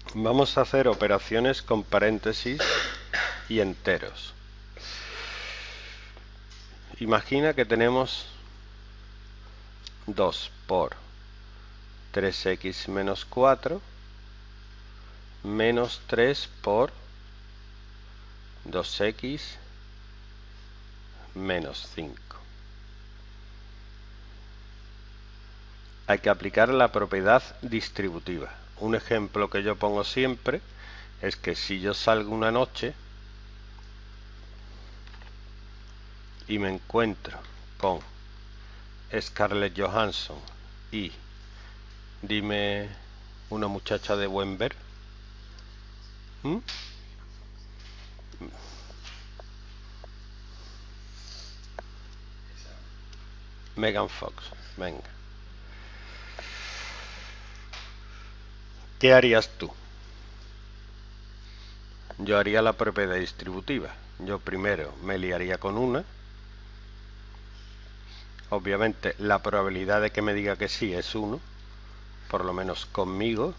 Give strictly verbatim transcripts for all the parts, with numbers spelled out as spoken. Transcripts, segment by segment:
Vamos a hacer operaciones con paréntesis y enteros. Imagina que tenemos dos por tres equis menos cuatro menos tres por dos equis menos cinco. Hay que aplicar la propiedad distributiva. Un ejemplo que yo pongo siempre es que si yo salgo una noche y me encuentro con Scarlett Johansson y dime una muchacha de buen ver, ¿Mm? Megan Fox, venga. ¿Qué harías tú? Yo haría la propiedad distributiva. Yo primero me liaría con una. Obviamente la probabilidad de que me diga que sí es uno, por lo menos conmigo,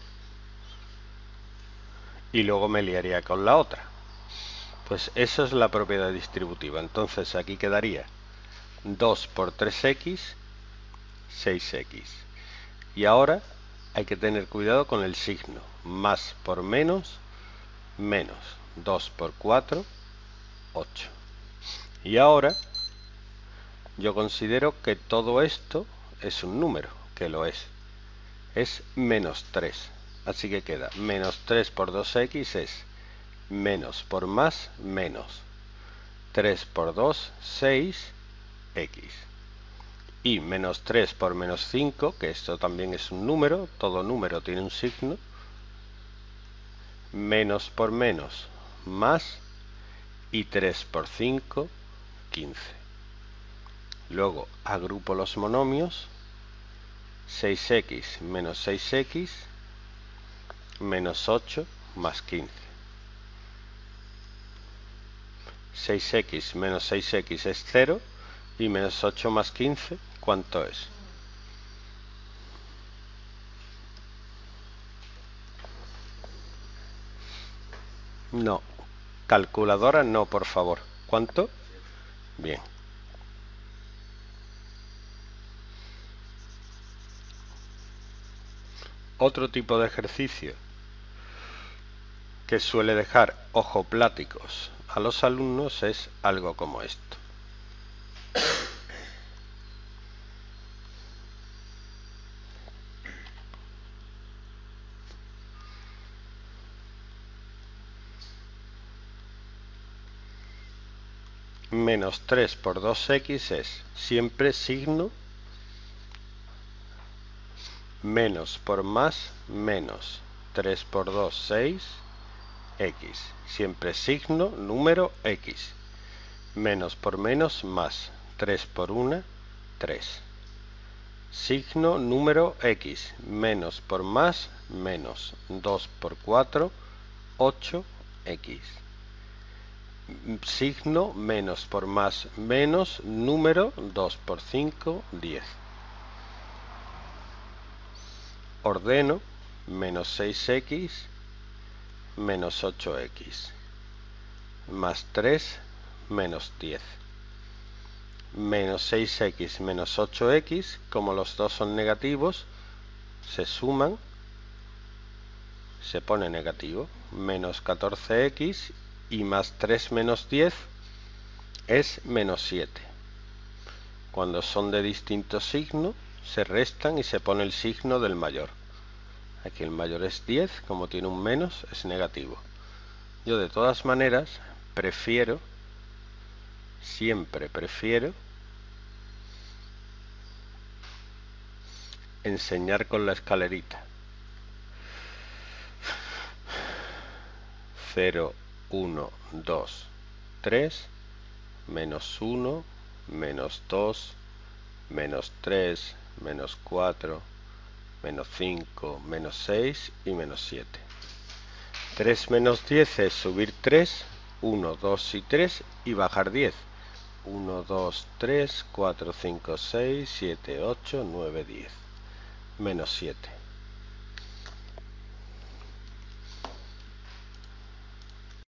y luego me liaría con la otra. Pues eso es la propiedad distributiva. Entonces aquí quedaría dos por tres equis, seis equis. Y ahora hay que tener cuidado con el signo. Más por menos, menos. dos por cuatro, ocho. Y ahora yo considero que todo esto es un número, que lo es. Es menos tres. Así que queda menos tres por dos equis es menos por más, menos. tres por dos, seis equis. Y menos tres por menos cinco, que esto también es un número, todo número tiene un signo. Menos por menos, más. Y tres por cinco, quince. Luego agrupo los monomios. seis equis menos seis equis menos ocho más quince. seis equis menos seis equis es cero y menos ocho más quince, ¿cuánto es? No. Calculadora no, por favor. ¿Cuánto? Bien. Otro tipo de ejercicio que suele dejar ojopláticos a los alumnos es algo como esto. Menos tres por dos equis es siempre signo menos por más menos. tres por dos, seis, equis. Siempre signo número equis. Menos por menos más. tres por uno, tres. Signo número equis. Menos por más menos. dos por cuatro, ocho equis. Signo menos por más menos número dos por cinco, diez. Ordeno menos seis equis menos ocho equis más tres menos diez. Menos seis equis menos ocho equis, como los dos son negativos, se suman, se pone negativo. Menos catorce equis y más tres menos diez es menos siete. Cuando son de distinto signo, se restan y se pone el signo del mayor. Aquí el mayor es diez, como tiene un menos, es negativo. Yo de todas maneras prefiero, siempre prefiero, enseñar con la escalerita. cero, uno, dos, tres, menos uno, menos dos, menos tres, menos cuatro, menos cinco, menos seis y menos siete. tres menos diez es subir tres, uno, dos y tres y bajar diez. uno, dos, tres, cuatro, cinco, seis, siete, ocho, nueve, diez. Menos siete.